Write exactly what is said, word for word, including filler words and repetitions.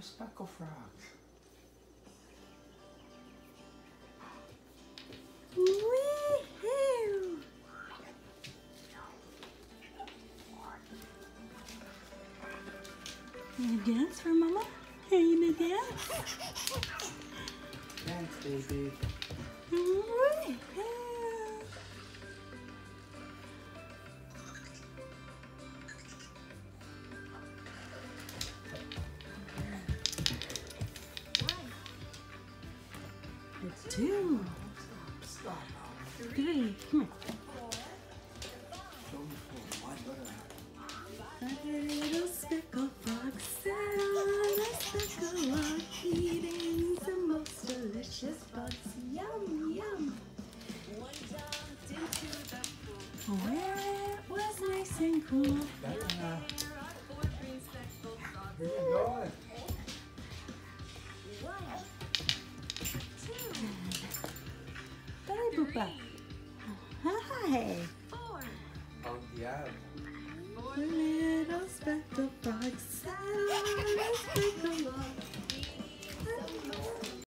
speckle frogs. Wee-hoo! You gonna dance for Mama? Are you gonna dance? Dance, baby. Wee-hoo! It's two. Stop. Three. Come on. Show me four. One, go to A little speckled frog sat on a speckled log, eating the most delicious bugs. Yum, yum. Where it was nice and cool. That's enough. Where you going? Bye, Boopa. Hi. Oh, yeah. A little speck